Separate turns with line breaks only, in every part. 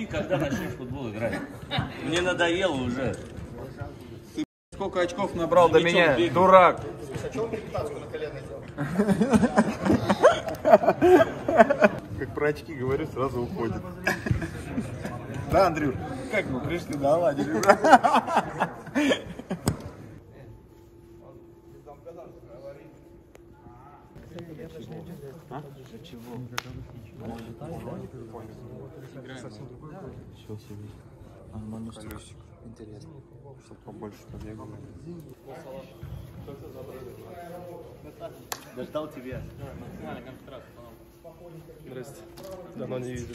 Жди, когда начнешь в футбол играть. Мне надоело уже.
Ты сколько очков набрал до меня, дурак.
Как про очки говорю, сразу уходит.
Да, Андрюш, как мы пришли, наладили.
Интересно, чтобы побольше побегал.
Дождал тебя.
Здрасте. Давно не видели.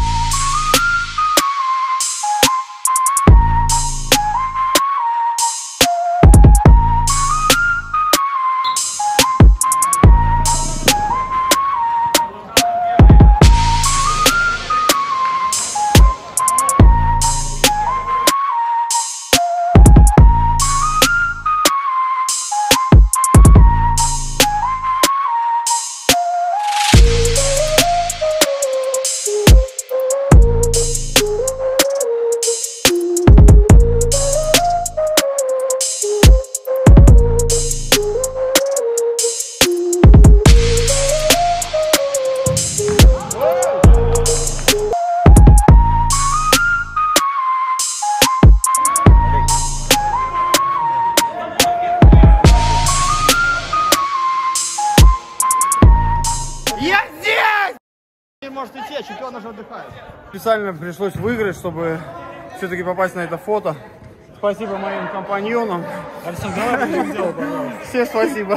Может идти, а чемпион уже отдыхает.
Специально пришлось выиграть, чтобы все-таки попасть на это фото. Спасибо моим компаньонам.
Арсен, давай будем делать, пожалуйста.
Все спасибо.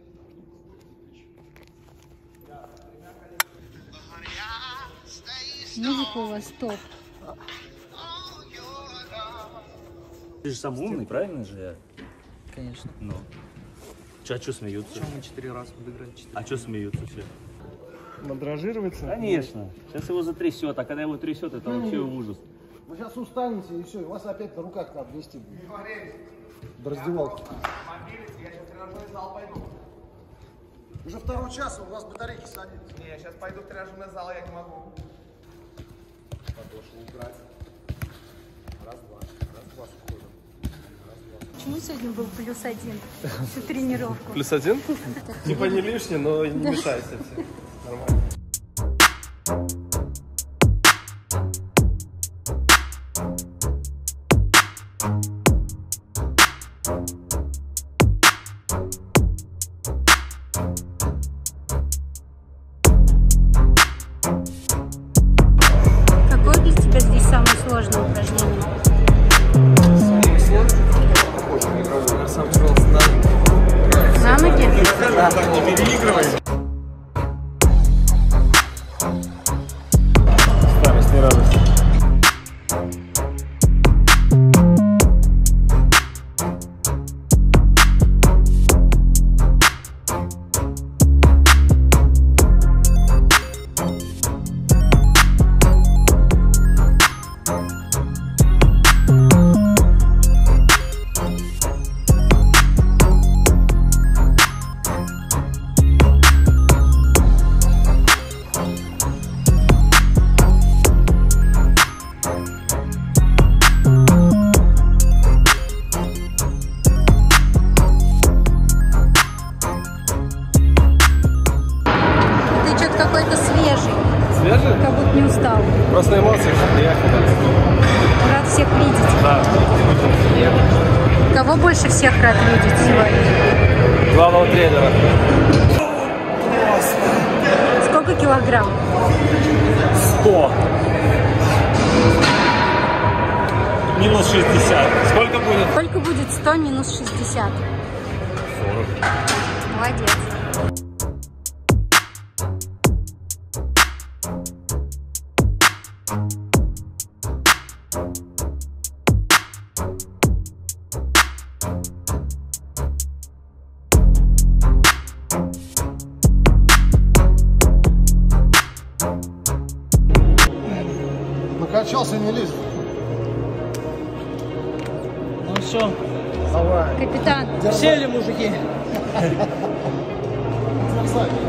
Музыка у вас топ.
Ты же самый умный, правильно же я?
Конечно.
Ну. А что смеются?
Чем мы 4 раза подыграли? 4.
А что смеются все?
Мандражироваться?
Конечно. Сейчас его затрясет, а когда его трясет, это вообще ужас.
Вы сейчас устанете и все, и вас опять на руках надо нести будет. До раздевалки. Уже второй час, у вас батарейки садятся.
Не, я сейчас пойду в тренажерный зал, я не могу. Подошел убрать. Раз-два. Раз-два сходу.
Почему сегодня был +1 всю тренировку?
+1? Типа не лишний, но не мешайся все. Нормально.
Какое для тебя здесь самое сложное упражнение?
Сам пожалуйста, на ноги.
На ноги?
Да.
Не переигрывай. Старость, не радость.
Ты что-то какой-то свежий.
Свежий?
Как будто не устал.
Просто эмоции, что приехал.
Рад всех видеть.
Да.
Кого больше всех рад видеть сегодня?
Главного тренера.
Сколько килограмм?
100. Минус 60. Сколько будет?
Сколько будет 100 минус 60?
40.
Молодец.
Накачался, не лезет.
Ну все,
Давай.
Капитан.
сели, мужики.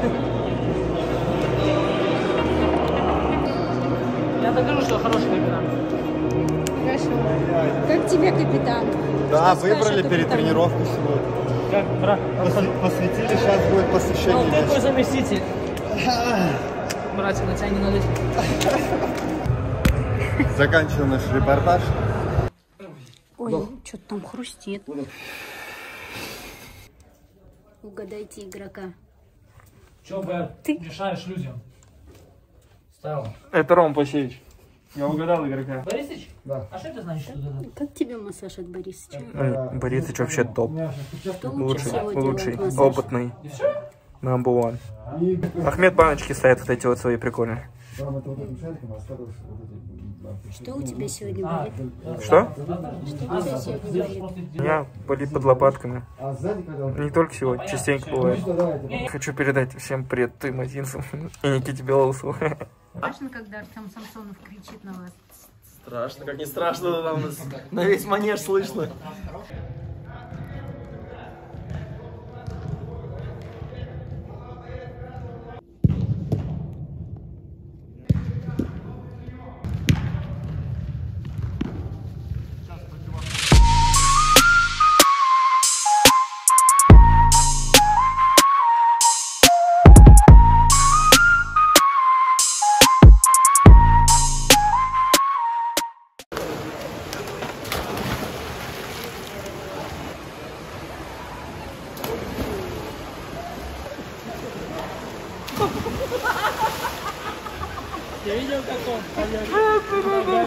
Я докажу, что хороший капитан.
Как тебе, капитан?
Да,
Что скажешь
выбрали
о
перед
капитане?
тренировкой сегодня.
Как, брат?
Посвятили, сейчас будет посвящение.
Ты твой заместитель. Братик, на тебя не надо.
Заканчиваем наш репортаж.
Ой, что-то там хрустит. Угадайте игрока.
Че, Бэр,
Ты.
мешаешь людям? Стало.
Это Ром Пасевич. Я угадал игрока.
Борисыч? Да. А что это значит? Что это?
Как тебе массаж от Борисовича?
Борисович вообще топ.
Кто лучше всего
Лучший,
делает массаж?
опытный. Number one. Ахмед баночки ставит вот эти вот свои прикольные.
Что у тебя сегодня болит?
Что?
Что у тебя сегодня болит?
У меня болит под лопатками. Не только сегодня, частенько бывает. Хочу передать всем привет Тым Азинцев и Никите Белоусову.
Страшно, когда Артем Самсонов кричит на вас?
Страшно, как не страшно, там на весь манеж слышно.
Я видел, как он.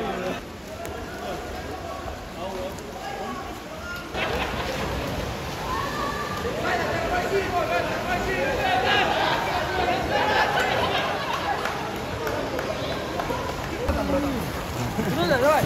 Давай.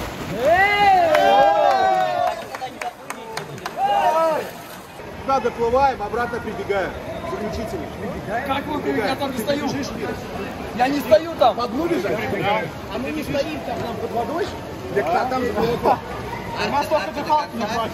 Сюда доплываем, обратно прибегаем. Заключительный.
Как вы, я там не стою? Я не стою там.
По дну бежать? А мы не стоим там под водой? Так там же было. А нас только ты палки не хватит.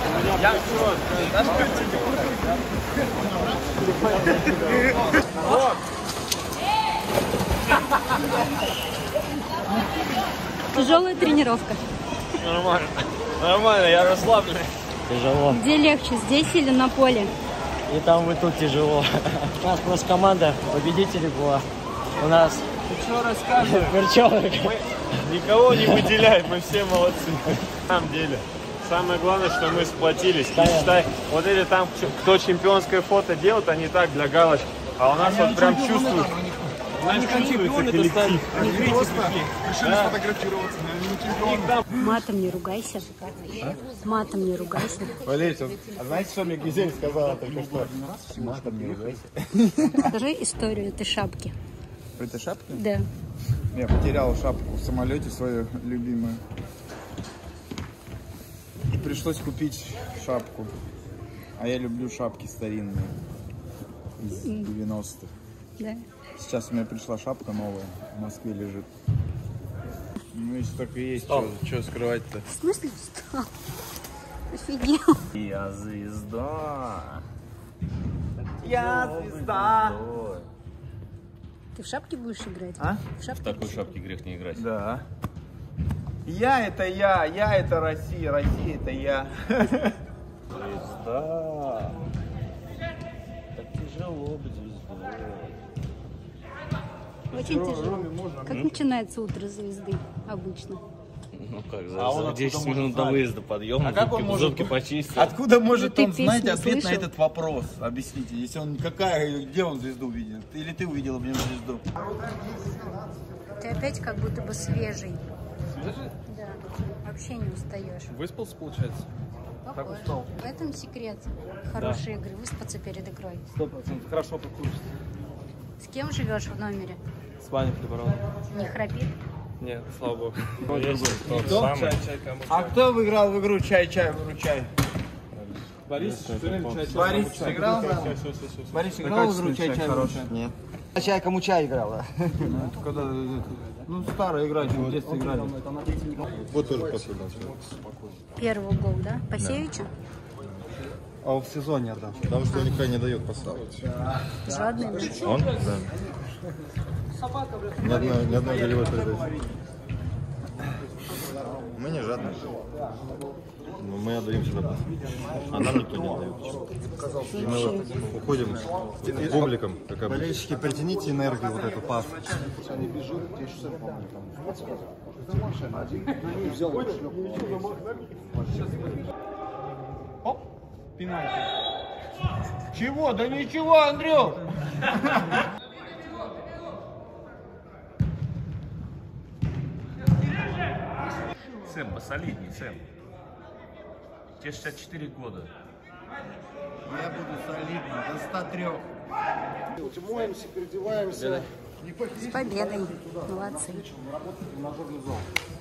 Тяжелая тренировка.
Нормально. Нормально, я расслабленный.
Тяжело.
Где легче, здесь или на поле?
И там, и тут тяжело. У нас команда победителей была. У нас...
Ты что расскажешь?
Перчевок.
Никого не выделяем, мы все молодцы. На самом деле. Самое главное, что мы сплотились. И, считай, вот эти там, кто чемпионское фото делают, они так для галочки. А у нас вот прям чувствуется. У нас чувствуется коллектив.
Они просто решили сфотографироваться, но они не чемпионы.
Матом не ругайся. Матом не ругайся.
Валерий, а знаете, что мне Гюзель сказала только что? Матом не ругайся.
Скажи историю этой шапки.
Это шапка?
Да.
Я потерял шапку в самолете свою любимую. И пришлось купить шапку. А я люблю шапки старинные. Из 90-х.
Да.
Сейчас у меня пришла шапка новая. В Москве лежит. Ну, если только есть, что скрывать-то.
В смысле встал? Офигел.
Я звезда.
Я звезда.
Ты в шапке будешь играть?
А?
В шапке?
В такой шапке грех не играть.
Да. Я это Россия, Россия это я.
Звезда. Так тяжело быть звездой.
Очень тяжело. Как начинается утро звезды обычно?
Ну как, за 10 минут до выезда подъем, зубки почистил.
Откуда может
Или
он
ты
знать
песню
ответ на
слышал?
этот вопрос? Объясните, если он где он звезду видел? Или ты увидела в нем звезду?
Ты опять как будто бы свежий. Свежий? Да. Вообще не устаешь.
Выспался, получается?
Похоже. В этом секрет хорошей игры. Выспаться перед игрой.
100%. Хорошо покушать.
С кем живешь в номере?
С Ваней Хлеборовым.
Не храпит?
Нет, слава богу.
А кто выиграл в игру чай-чай, выручай?
Борис,
Борис сыграл? Борис играл в игру чай-чай, выручай?
Нет. Чай кому чай играл, да?
Ну, это когда... Ну, старая игра, в детстве играли. Вот тоже последний.
Первый гол, да? Пасевича?
А в сезоне отдам, потому что он никогда не дает поставить.
Жадный, да?
Он? Да.
Ни одной голевой передачи.
Мы не жадные. Но мы отдаем всегда пас. А нам никто не отдает. И мы вот уходим публиком. Болельщики, притяните энергию вот эту пас.
Они бежали, я еще сам помню.
Оп, пенальти. Чего? Да ничего, Андрюх!
Сэм, посолидней, Сэм. Тебе 64 года.
Я буду солидным, до 103.
Моемся, переодеваемся.
С победой. Молодцы.
Работать в тренажерный зал.